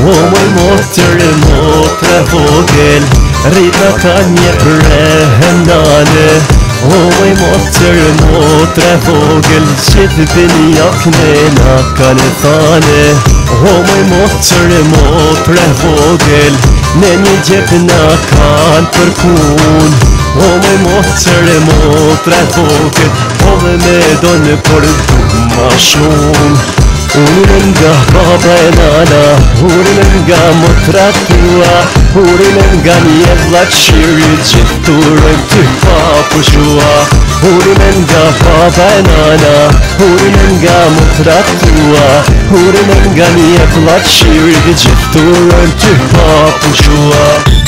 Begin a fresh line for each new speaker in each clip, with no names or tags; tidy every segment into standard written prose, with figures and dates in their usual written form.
Moj motër e motre vogël, rrita ka një prehendane. Moj motër e motre vogël, gjithë binja knena kanë thane. Moj motër e motre vogël, në një gjep na kanë përkun. Moj motër e motre vogël, po dhe me donë për du ma shumë. Urin nga baba e nana, urin nga motra tua, urin nga një vlaqiri gjithurën ty papushua. Urin nga baba e nana, urin nga motra tua, urin nga një vlaqiri gjithurën ty papushua.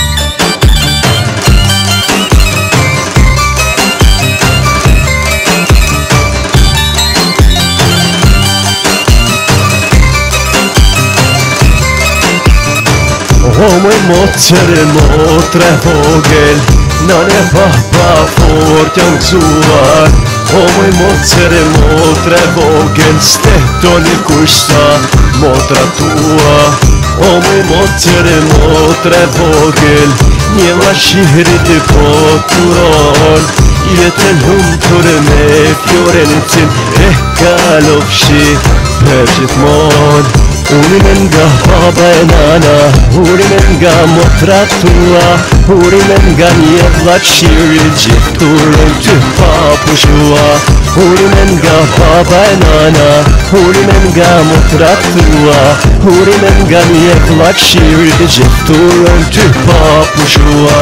Moj motër e motre vogël, nane baba fort janë gëzuar. Moj motër e motre vogël, stetoni kushta motra tua. Moj motër e motre vogël, një vlaqiri të koturon. Jetën humtur me Fiorentin e kalofshi për gjithmon. Urin nga baba e nana, urin nga motra tua, urin nga një vlaqiri gjithurën ty papushua. Urin nga baba e nana, urin nga motra tua, urin nga një vlaqiri gjithurën ty papushua.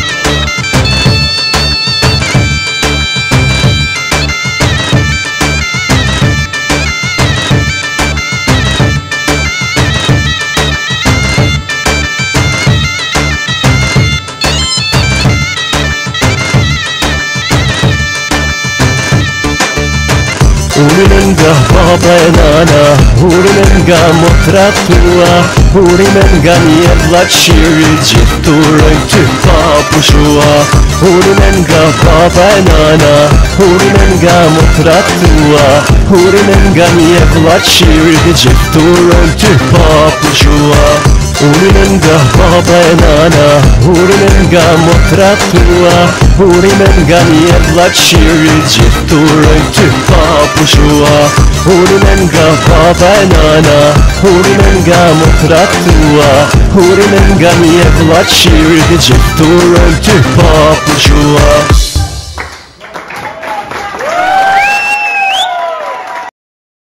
Urin nga baba e nana, urin nga motra tua, urin nga një vlaqiri gjithurën ty papushua. Urin nga baba e nana, urin nga motra tua, urin nga një vlaqiri gjithurën ty papushua. Urin nga baba e nana, urin nga motra tua, urin nga një vlaqiri gjithurën ty papushua. Urin nga baba e nana, urin nga motra tua, urin nga një vlaqiri gjithurën ty papushua.